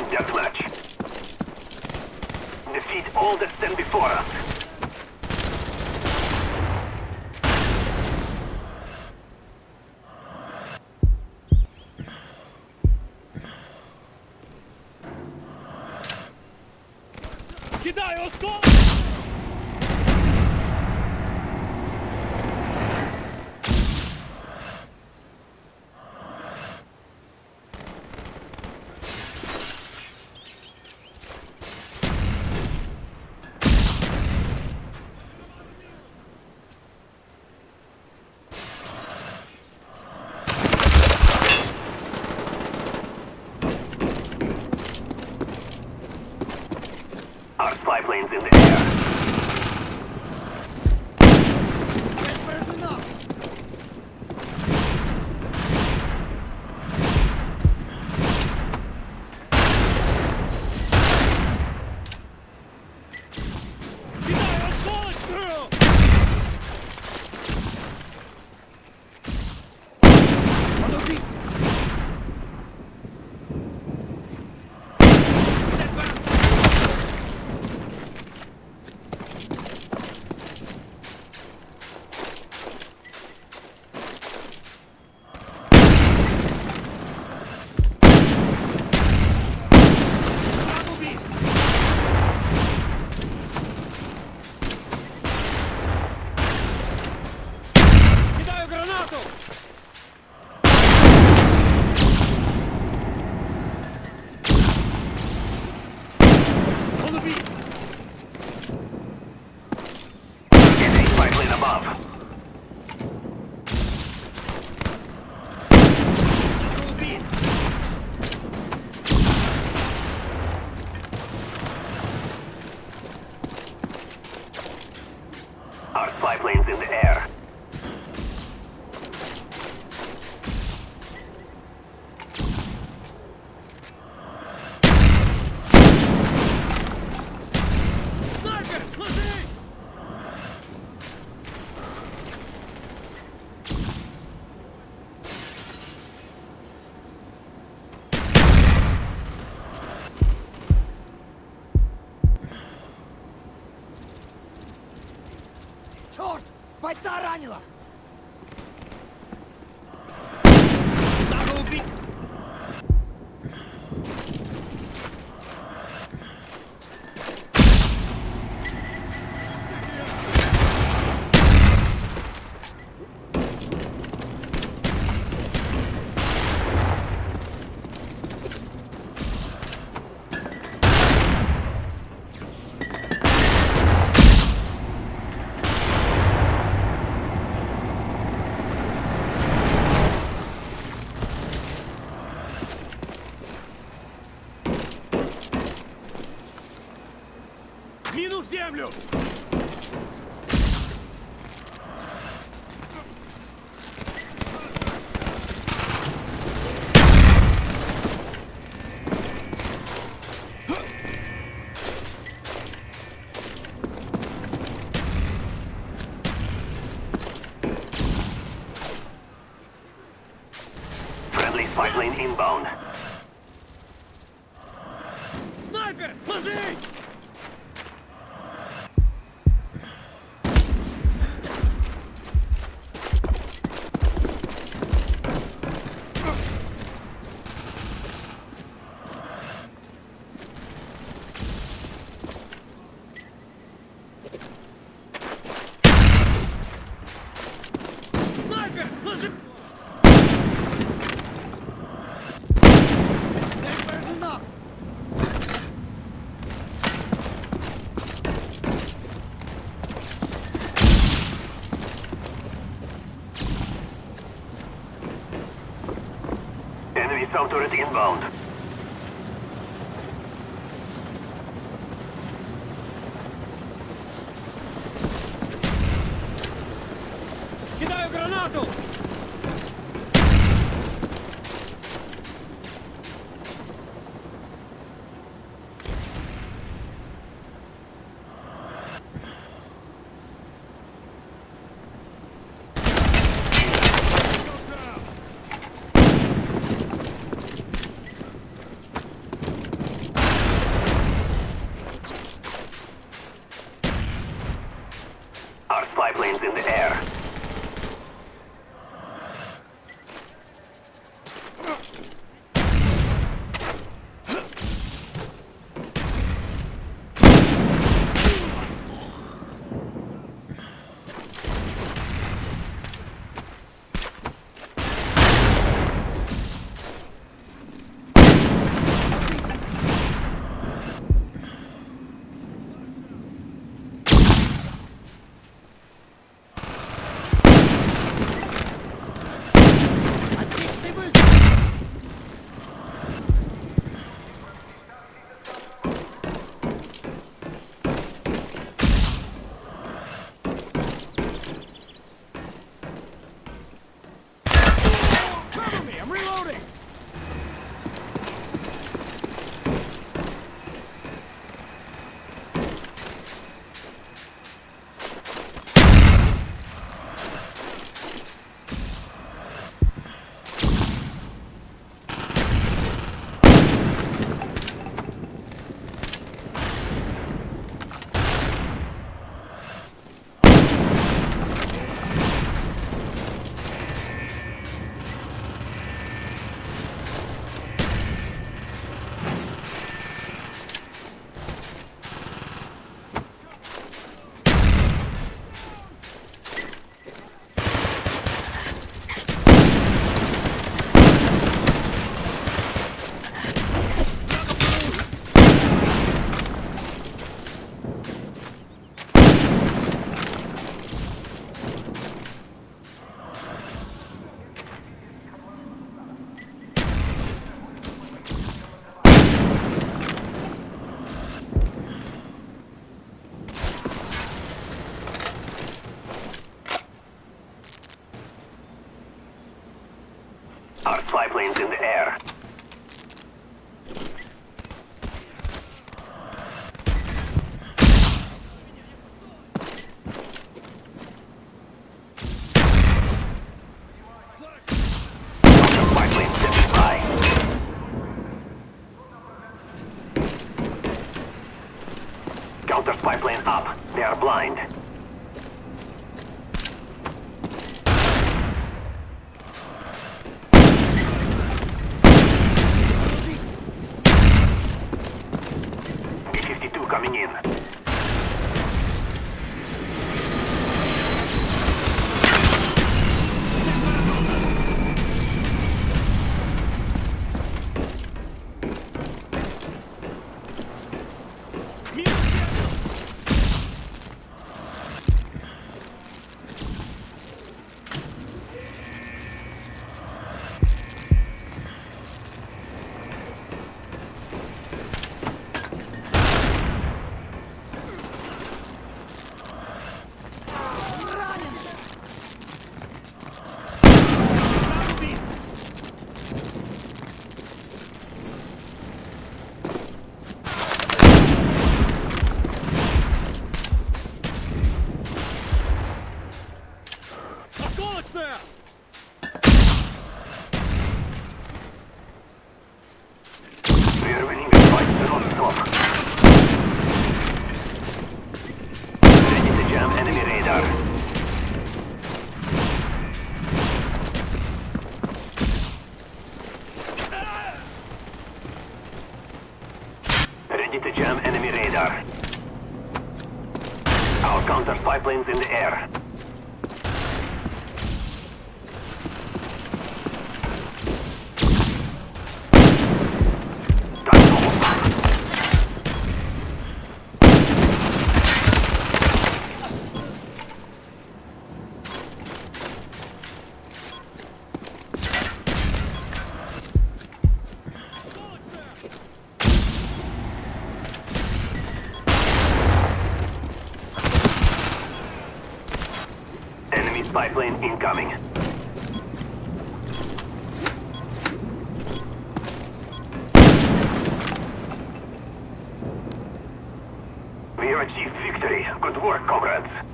deathmatch. Defeat all that stand before us. Кидай осколок! Our spy planes in the air. Кидай осколок! Подожди! Кидаю гранату! Он убит! Enemy spy plane above. Он убит! Our spy planes in the air. Снайпер! Ложись! Черт! Бойца ранило! Надо убить! Мину в землю! Friendly spy plane inbound. Снайпер! Ложись! Снайпер! Ложись! Поражена! Enemy sound turret inbound. Кидаю гранату! Our spy planes in the air. Spy plane standing by. Counter spy plane up. They are blind. B-52 coming in. Минус землю! Ранен! Враг убит! Осколочная! We are winning the fight. Do not stop. Ready to jam enemy radar. Ready to jam enemy radar. Our counter spy planes in the air. Enemy spy plane incoming. We have achieved victory. Good work, comrades.